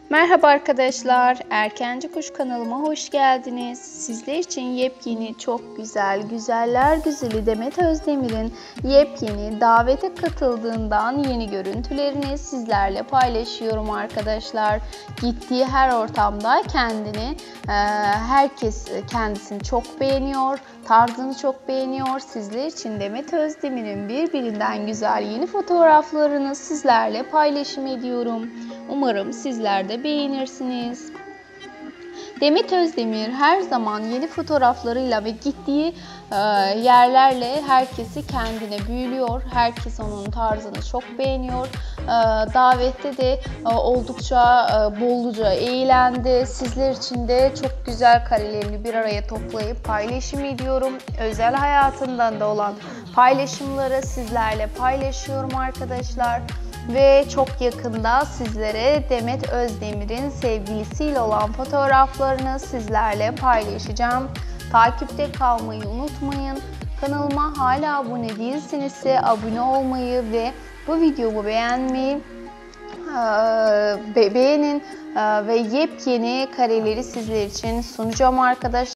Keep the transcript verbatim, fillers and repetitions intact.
Merhaba arkadaşlar, Erkenci Kuş kanalıma hoş geldiniz. Sizler için yepyeni, çok güzel, güzeller güzeli Demet Özdemir'in yepyeni davete katıldığından yeni görüntülerini sizlerle paylaşıyorum arkadaşlar. Gittiği her ortamda kendini, herkes kendisini çok beğeniyor, tarzını çok beğeniyor. Sizler için Demet Özdemir'in birbirinden güzel yeni fotoğraflarını sizlerle paylaşım ediyorum. Umarım sizler de beğenirsiniz. Demet Özdemir her zaman yeni fotoğraflarıyla ve gittiği e, yerlerle herkesi kendine büyülüyor. Herkes onun tarzını çok beğeniyor. E, davette de e, oldukça e, bolluca eğlendi. Sizler için de çok güzel karelerini bir araya toplayıp paylaşım ediyorum. Özel hayatından da olan paylaşımları sizlerle paylaşıyorum arkadaşlar. Ve çok yakında sizlere Demet Özdemir'in sevgilisiyle olan fotoğraflarını sizlerle paylaşacağım. Takipte kalmayı unutmayın. Kanalıma hala abone değilsinizse abone olmayı ve bu videomu beğenmeyi beğenin ve yepyeni kareleri sizler için sunacağım arkadaşlar.